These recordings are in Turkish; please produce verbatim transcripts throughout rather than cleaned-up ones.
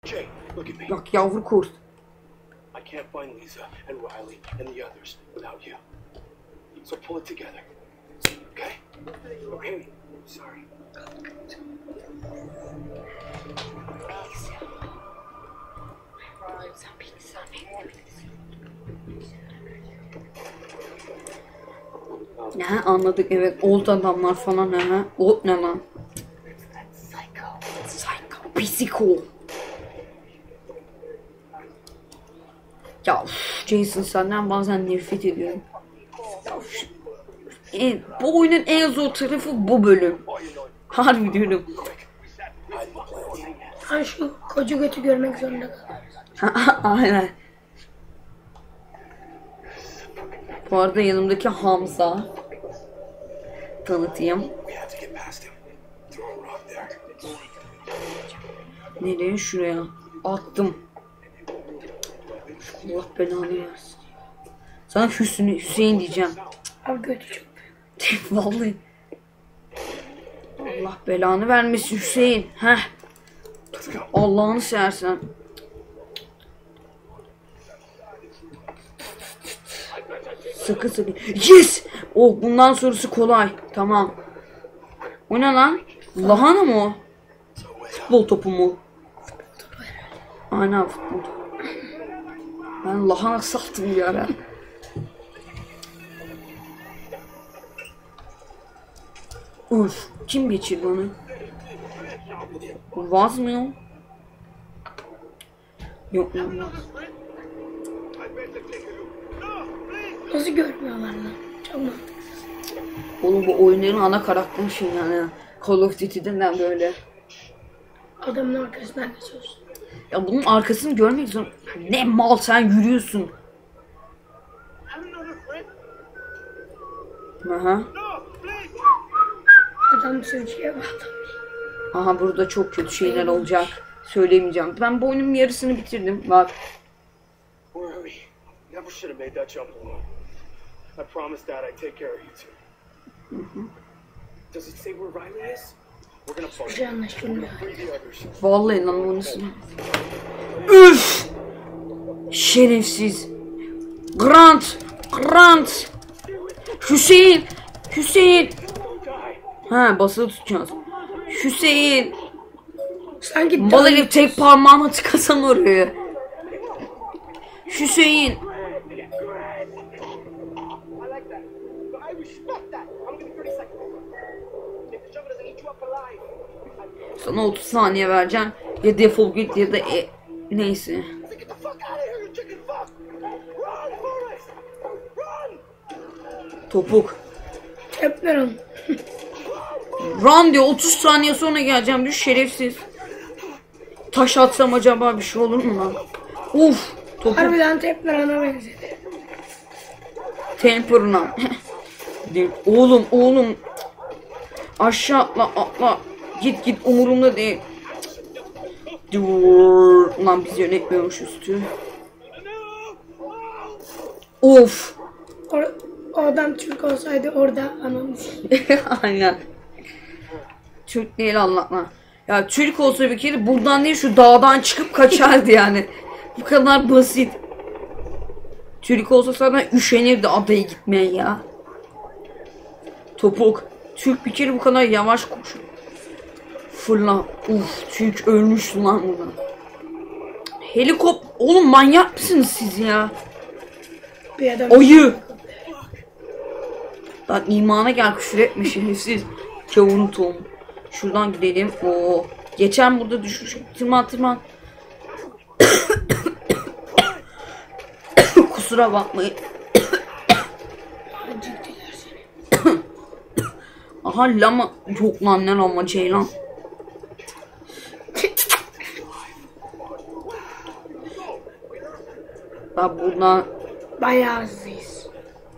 Jay, look at me. Bak yavru kurt. I can't find Lisa and Riley and the others without you. So pull it together. Okay? Okay. Sorry. Ne anladık, evet, old adamlar falan, he. Old ne lan? Psycho. Psiko. Ya uf, Jason senden bazen nefret ediyorum. Ya, uf, en, bu oyunun en zor tarafı bu bölüm. Harbi diyorum. Ben şu koca götü görmek zorunda kaldım. Aynen. Bu arada yanımdaki Hamza. Tanıtayım. Nereye? Şuraya. Attım. Allah belanı versin. Sana Hüsnü, Hüseyin diyeceğim. Abi götü çok büyük. Vallahi. Allah belanı vermesin Hüseyin. Heh. Allah'ını seversen. Sıkı sıkı. Yes! Oh, bundan sonrası kolay. Tamam. O ne lan? Lahana mı o? Futbol topu mu? Aynen futbol topu. Ben lahana sattım bir ara. Uf, kim geçirdi onu? Vaz mı o? Yok lan vaz. Nasıl görmüyorlar lan? Çok mantıksız. Oğlum bu oyunların ana karakteri şey yani. Call of Duty'den böyle. Adamın arkasından geçiyorsun. Ya bunun arkasını görmek zor. Ne mal, sen yürüyorsun. Aha. Adam sürücüye baktı. Aha, burada çok kötü şeyler olacak. Söylemeyeceğim. Ben bu oyunun yarısını bitirdim. Bak. Where are we? Never should have made that jump alone. I promised Dad I'd take care of you two. Does it say where Riley is? We're gonna find Bir şey her. anlaşılmıyor. Free the others. Vallahi lan onu. Üf! Şerefsiz. Grant! Grant! Hüseyin! Hüseyin! Ha, basılı tutacağız. Hüseyin! Sanki Mal herif, tek parmağını tıkasan oraya. Hüseyin! I like that. But I respect that. I'm gonna thirty seconds. If the jumper doesn't eat you up alive. Sana otuz saniye vereceğim. Ya defol git ya da e neyse. Get the fuck out of here, you chicken fuck! Run, Forrest! Run! Topuk. Kepler on. Run diyor, otuz saniye sonra geleceğim diyor, şerefsiz. Taş atsam acaba bir şey olur mu lan? Uf, topuk. Harbiden Kepler ona benzedi. Temper'ına. Oğlum oğlum. Aşağı atla atla. Git git, umurumda değil. Dur. Lan biz yönetmiyormuşuz tüh. Of. O, o adam Türk olsaydı orada anlamış. Aynen. Türk değil, anlatma. Ya Türk olsa bir kere buradan değil şu dağdan çıkıp kaçardı yani. Bu kadar basit. Türk olsa zaten üşenirdi adaya gitmeye ya. Topuk. Türk bir kere bu kadar yavaş koşuyor. Fırla. Uf, Türk ölmüş lan burada. Helikop... Oğlum manyak mısınız siz ya? Bir adam. Ayı. Lan imana gel, küfür etme şerefsiz. Kavurun tohum. Şuradan gidelim. Oo. Geçen burada düşmüş. Tırman tırman. Kusura bakmayın. Ciddiler seni. Aha lama. Yok lan, ne lama, ceylan. Ben buradan... Bayağı hızlıyız.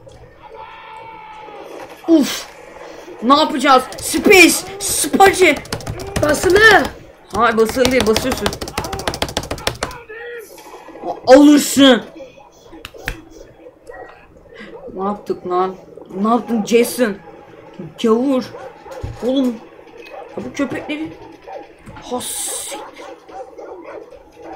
Uf. Ne yapacağız? Space. Space. Basılı. Hayır, basılı değil, basıyorsun. A- Alırsın. Ne yaptık lan? Ne yaptın Jason? Gavur. Oğlum. Ya bu köpekleri. Has.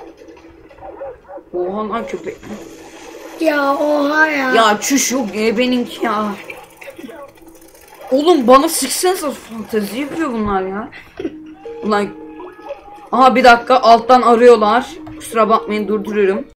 Oha lan köpek. Ya oha ya. Ya çüş yok e, benimki ya. Oğlum bana sıksanıza fantezi yapıyor bunlar ya. Ulan. Aha bir dakika alttan arıyorlar. Kusura bakmayın durduruyorum.